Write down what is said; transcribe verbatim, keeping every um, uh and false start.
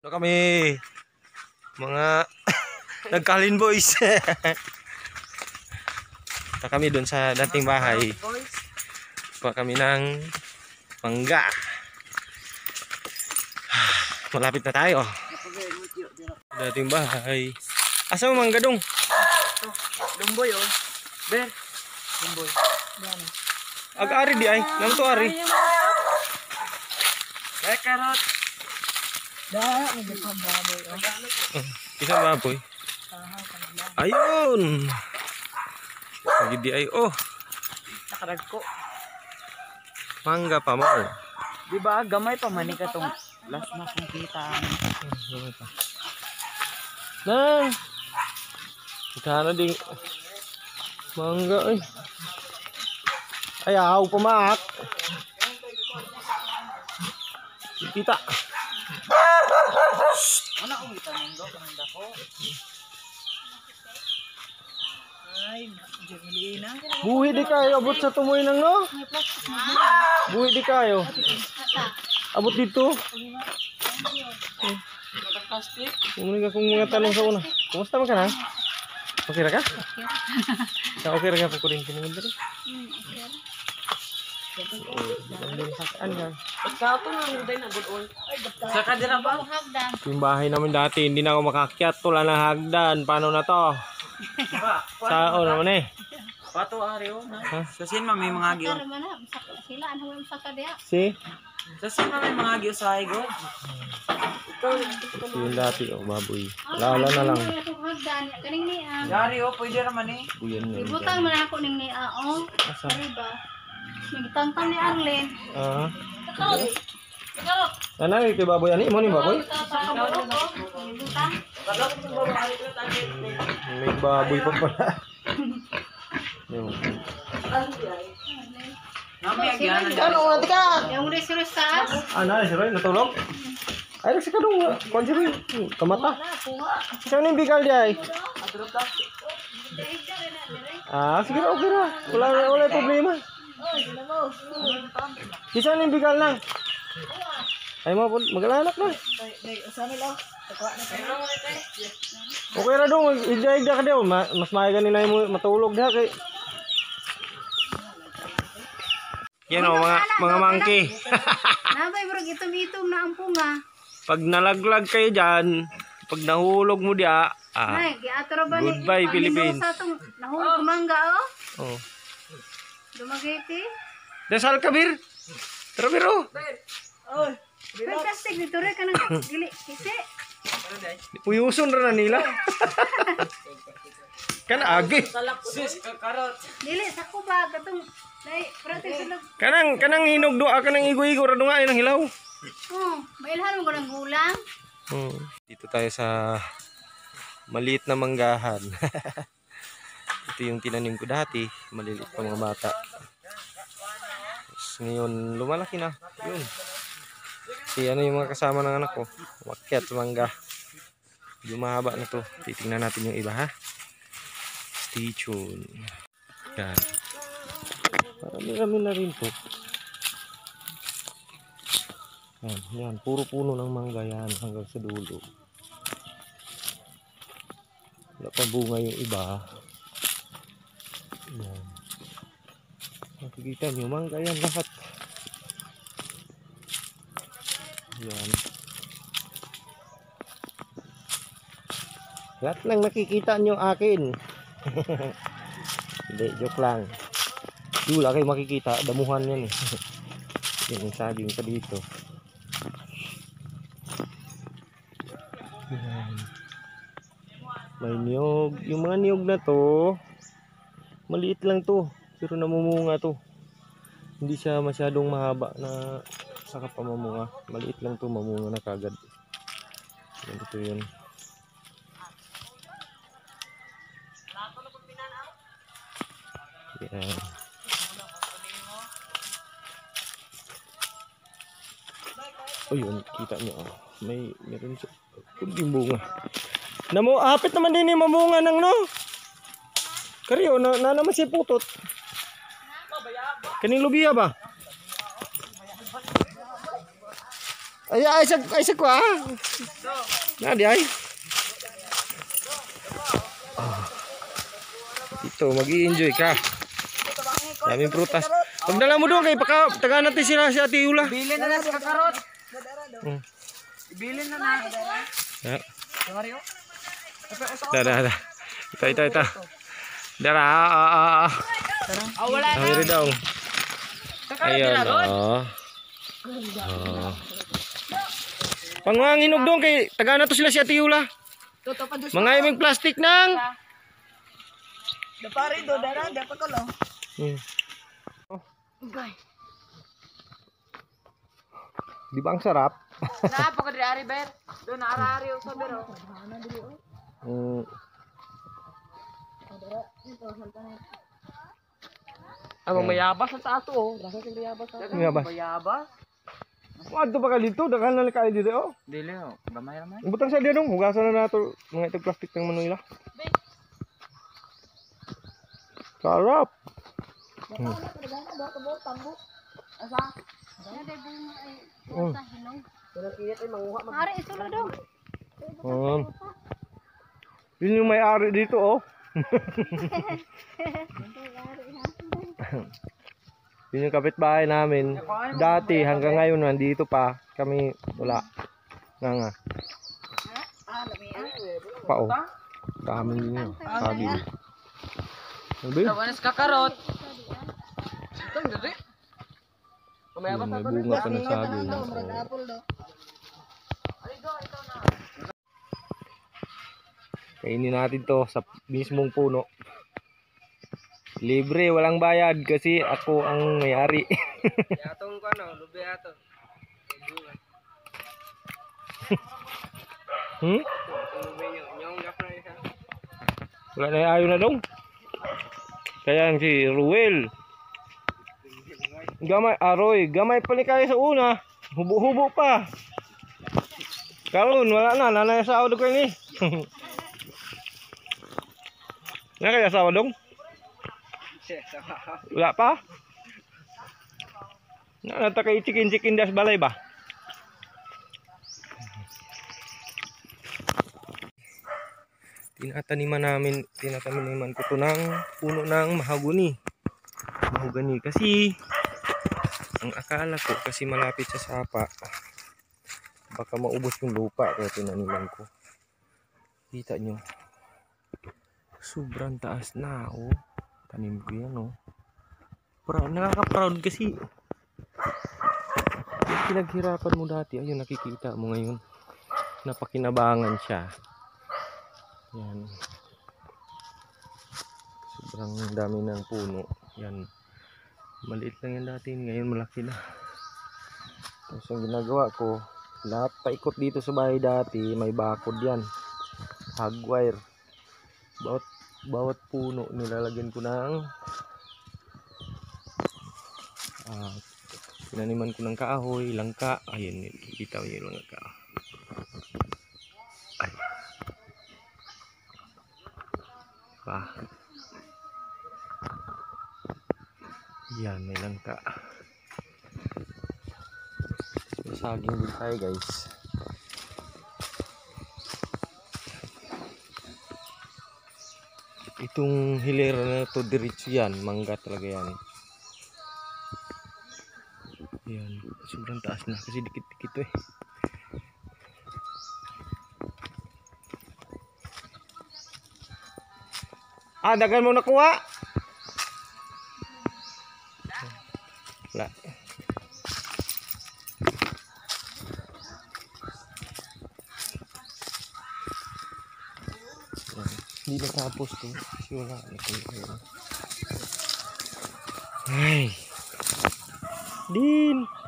Ano kami mga nagkalin boys. Punta kami doon sa dating bahay. Kuha kami ng mangga. Malapit na tayo. Dating bahay. Asa mo mangga dong? Lumboy oh. Ben. Lumboy. Ag-ari di ay. Nang to ari. Eh karot. Dah, may pa baboy oh. Isang baboy. Ayun. Lagi di ay oh. Nakarag ko. Mangga pa mo. Di ba gamay pa man ka tong last na kong kita. Gamay pa. Nang. Kana ding mangga ay. Ayaw pumak. Kita. Ano kung kita mangga kung dako? Ay, jemili na. Buhi di kayo abot sa tumoy nang no? Buhi di kayo. Abot dito. Plastic. Umuli ka kung mga tanong sa una. Kumusta man ka na? Okay ra ka? Sa okay ra ka po ko rin kinunod rin. Pagkato na mo din agud oy. Sa kadira ba? Yung bahay namin dati hindi na ako makakyat, wala na hagdan. Paano na to? Sa o naman eh. Pato ari oh. Ha? Sa sin may mga giyo. Sila ano sa kadya. Si? Sa sin may mga giyo sa igod. Yung dati oh, baboy. Lala na lang. Kaning ni ah. Yari oh, pwede raman eh. Buyan na yun. Ibutang man ako ning ni ah oh. Asa? Ariba. Nagtantang ni Arlen. Ah. Ikaw. Ikaw. Ano yung kay baboy? Ano yung baboy? Ibutang. May baboy pa pala. Yung. Nami agyan. Ano nga tika? Yung resource taas. Ah, na si Roy natulog? Ay, si kadong kon si Roy. Kamata. Saan yung bigal di ay? Ah, sige okay ra. Wala wala problema. Kisa yung bigal na. Ay mo magalanak na. Okay ra dong, igda-igda ka daw. Mas maaga nila mo matulog diha kay. Yan o, mga mga monkey. Nabay bro, itom-itom na ang punga. Pag nalaglag kayo dyan, pag nahulog mo diya, ah, Nay, giatro ba ni? goodbye, Philippines. Sa tong nahulog mangga oh. oh. Dumagiti. Dasal ka, Bir. Tara, Bir, oh. Oy. Fantastic dito rin ka nang dili. Kasi Puyuson ra na nila. Kan agi. Sis karot. dili sa kuba katong nay practice sulog. Kanang kanang hinugdo ka nang igo-igo ra dunga ng hilaw. Oh, mailhan mo ko ng gulang. Hmm. Dito tayo sa maliit na manggahan. Ito yung tinanim ko dati, maliliit pa mga bata. Tapos ngayon lumalaki na. Yun. Si ano yung mga kasama ng anak ko, umakyat sa mangga. Medyo mahaba na to. Titingnan natin yung iba ha. Stay tuned. Yan. Marami-rami na rin to. Yan, yan. Puro puno ng mangga yan hanggang sa dulo. Wala pa bunga yung iba. Yan. Nakikita nyo, mangga yan lahat. Yan. Lahat lang nakikita nyo akin. Hindi, joke lang. Di wala kayo makikita, damuhan yan eh. Yan yung saging pa dito. Yan. May niyog. Yung mga niyog na to, maliit lang to. Pero namumunga to. Hindi siya masyadong mahaba na saka pamamunga. Maliit lang to, mamunga na kagad. Ganito yun. Yan. Oh yun, kita nyo oh. May meron siya kunting bunga. Namo hapit naman din yung mamunga ng no. Kariyo na, na naman si putot. Kaning lubiya ba? Ay, ay, sa, ay, sa kwa. Na, di ay. Oh. Ito, mag-i-enjoy ka. Daming prutas. Pagdala mo doon kay paka taga natin sila si Ate Yula. Bilin na na sa kakarot. Hmm. Bilin na na. Ya. Mario. Dah, dah. Ito, ito, ito. Dara, ah, ah, ah. Ah, wala Ang hiri daw. Ayun, oh. Oh. Pangwang hinog doon kay taga na to sila si Ate Yula. Mga iming plastic nang. Dapari do dara, dapat ko lo. Hmm. Di ba ang sarap? Na pagod ari ber. Do na ari sa bero. Hmm. Ah, mayabas sa taas oh. Rasa sa mayabas. Mayabas. Mayabas. Adto pa ka dito, dakan na kay dito oh. Dili oh, gamay ra man. Butang sa diyan dong, hugasan na nato mga itong plastic ng Manila. Sarap. Hmm. Oh. Ari isulo daw. Um, yun yung may-ari dito oh. Yun yung kapitbahay namin. Dati hanggang ngayon nandito pa kami wala. Nga nga. Pa oh. Dami din yun. Sabi. Sabi. Tawanas kakarot. Tang diri. May bunga pa ng saging. Kainin natin to sa mismong puno. Libre, walang bayad kasi ako ang may-ari. Atong ko ano, lubi ato. Hmm? Wala na ayaw na dong. Kaya si Ruel. Gamay, aroy, gamay pa ni kayo sa una. Hubo-hubo pa. Karon wala na, nanay sa awad ko ni. Na kaya sa awad dong? Wala pa? Na nata kay chicken-chicken das balay ba? Tinataniman namin, tinataniman ko to ng puno ng mahogany. Mahogany kasi ang akala ko kasi malapit sa sapa baka maubos yung lupa kaya tinaniman ko. Kita nyo sobrang taas na oh. Tanim ko yan oh. Proud, nakaka-proud kasi yung pinaghirapan mo dati ayun nakikita mo ngayon napakinabangan siya. Yan. Sobrang dami ng puno. Yan. Maliit lang yan dati. Ngayon malaki na. Tapos ang ginagawa ko, lahat paikot dito sa bahay dati, may bakod yan. Hagwire. Bawat, bawat puno nilalagyan ko ng uh, pinaniman ko ng kahoy, langka. Ayun, bitaw niyo yung langka. Ay. Pa. Yan, may langka. May saging din tayo guys. Itong hilera na to diretso yan, mangga talaga yan. Yan, sobrang taas na kasi dikit-dikit eh. Ah, dagan mo nakuha? Wala. Hindi natapos to. Kasi wala. Ay. Din.